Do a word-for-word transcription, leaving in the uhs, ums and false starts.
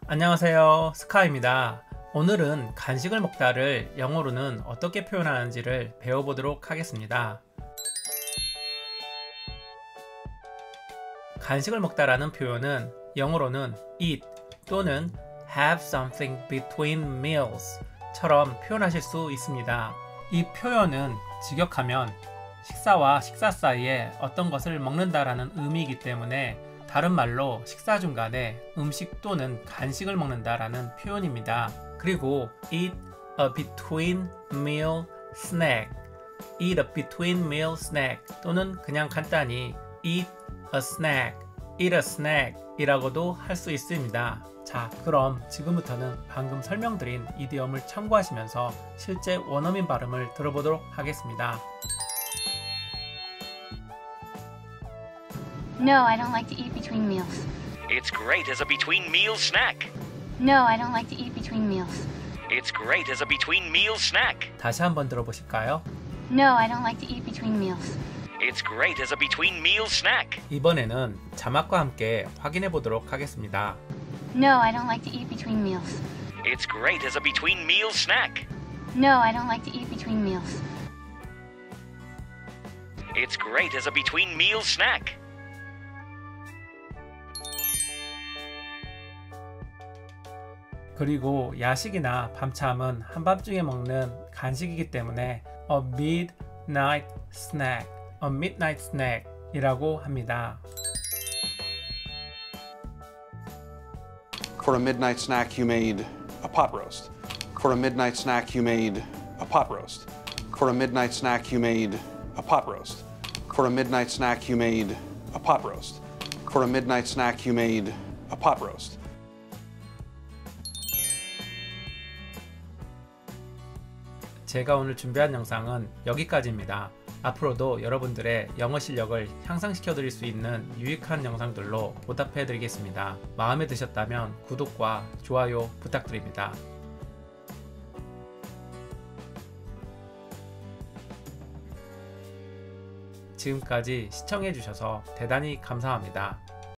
안녕하세요, 스카입니다. 오늘은 간식을 먹다를 영어로는 어떻게 표현하는지를 배워보도록 하겠습니다. 간식을 먹다라는 표현은 영어로는 eat 또는 have something between meals 처럼 표현하실 수 있습니다. 이 표현은 직역하면 식사와 식사 사이에 어떤 것을 먹는다라는 의미이기 때문에 다른 말로 식사 중간에 음식 또는 간식을 먹는다라는 표현입니다. 그리고 eat a between meal snack, eat a between meal snack 또는 그냥 간단히 eat a snack, eat a snack 이라고도 할 수 있습니다. 자, 그럼 지금부터는 방금 설명드린 이디엄을 참고하시면서 실제 원어민 발음을 들어보도록 하겠습니다. No, I don't like to eat between meals. It's great as a between-meal snack. No, I don't like to eat between meals. It's great as a between-meal snack. 다시 한번 들어보실까요? No, I don't like to eat between meals. It's great as a between-meal snack. 이번에는 자막과 함께 확인해 보도록 하겠습니다. No, I don't like to eat between meals. It's great as a between-meal snack. No, I don't like to eat between meals. It's great as a between-meal snack. 그리고 야식이나 밤참은 한밤중에 먹는 간식이기 때문에 a midnight snack, a midnight snack 이라고 합니다. For a midnight snack you made a pot roast. For a midnight snack you made a pot roast. For a midnight snack you made a pot roast. For a midnight snack you made a pot roast. For a midnight snack you made a pot roast. 제가 오늘 준비한 영상은 여기까지입니다. 앞으로도 여러분들의 영어 실력을 향상시켜 드릴 수 있는 유익한 영상들로 보답해 드리겠습니다. 마음에 드셨다면 구독과 좋아요 부탁드립니다. 지금까지 시청해 주셔서 대단히 감사합니다.